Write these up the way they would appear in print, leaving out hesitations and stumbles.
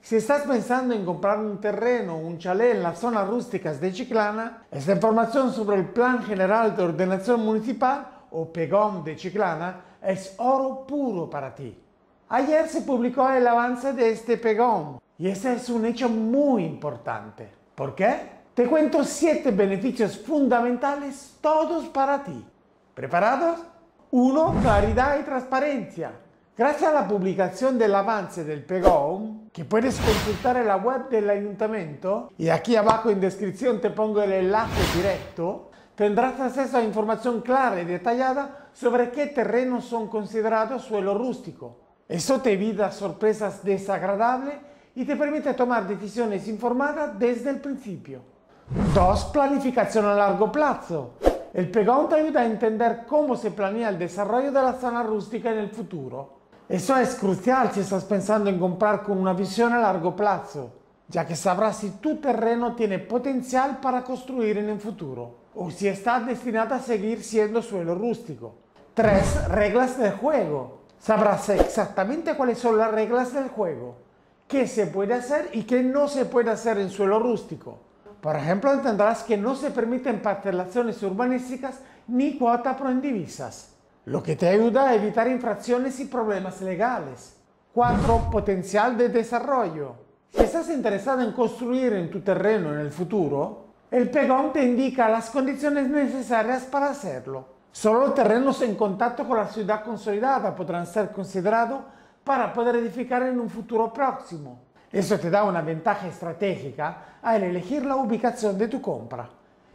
Si estás pensando en comprar un terreno o un chalet en las zonas rústicas de Chiclana, esta información sobre el Plan General de Ordenación Municipal o PEGOM de Chiclana es oro puro para ti. Ayer se publicó el avance de este PEGOM y ese es un hecho muy importante. ¿Por qué? Te cuento 7 beneficios fundamentales, todos para ti. ¿Preparados? 1. Claridad y transparencia. Gracias a la publicación del avance del PEGOM, que puedes consultar en la web del ayuntamiento, y aquí abajo en descripción te pongo el enlace directo, tendrás acceso a información clara y detallada sobre qué terrenos son considerados suelo rústico. Eso te evita sorpresas desagradables y te permite tomar decisiones informadas desde el principio. 2. Planificación a largo plazo. El PEGOM te ayuda a entender cómo se planea el desarrollo de la zona rústica en el futuro. Eso es crucial si estás pensando en comprar con una visión a largo plazo, ya que sabrás si tu terreno tiene potencial para construir en el futuro o si está destinado a seguir siendo suelo rústico. 3. Reglas del juego. Sabrás exactamente cuáles son las reglas del juego, qué se puede hacer y qué no se puede hacer en suelo rústico. Por ejemplo, entenderás que no se permiten parcelaciones urbanísticas ni cuotas proindivisas, lo que te ayuda a evitar infracciones y problemas legales. 4. Potencial de desarrollo. Si estás interesado en construir en tu terreno en el futuro, el PEGOM te indica las condiciones necesarias para hacerlo. Solo terrenos en contacto con la ciudad consolidada podrán ser considerados para poder edificar en un futuro próximo. Eso te da una ventaja estratégica al elegir la ubicación de tu compra.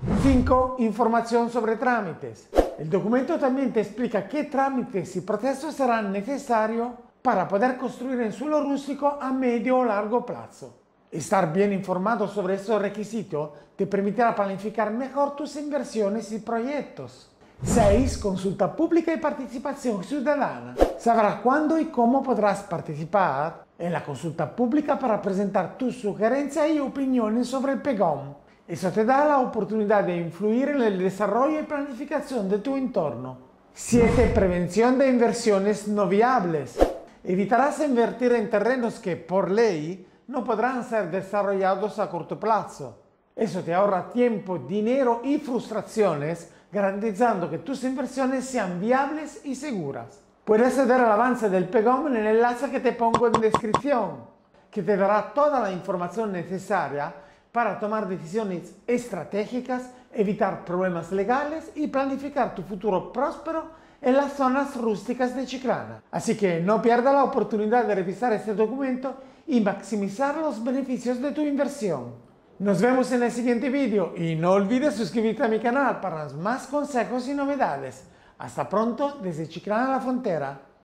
5. Información sobre trámites. El documento también te explica qué trámites y procesos serán necesarios para poder construir en suelo rústico a medio o largo plazo. Estar bien informado sobre estos requisitos te permitirá planificar mejor tus inversiones y proyectos. 6. Consulta pública y participación ciudadana. Sabrás cuándo y cómo podrás participar en la consulta pública para presentar tus sugerencias y opiniones sobre el PEGOM. Eso te da la oportunidad de influir en el desarrollo y planificación de tu entorno. 7. Prevención de inversiones no viables. Evitarás invertir en terrenos que, por ley, no podrán ser desarrollados a corto plazo. Eso te ahorra tiempo, dinero y frustraciones, garantizando que tus inversiones sean viables y seguras. Puedes acceder al avance del PEGOM en el enlace que te pongo en descripción, que te dará toda la información necesaria para tomar decisiones estratégicas, evitar problemas legales y planificar tu futuro próspero en las zonas rústicas de Chiclana. Así que no pierdas la oportunidad de revisar este documento y maximizar los beneficios de tu inversión. Nos vemos en el siguiente vídeo y no olvides suscribirte a mi canal para más consejos y novedades. Hasta pronto desde Chiclana La Frontera.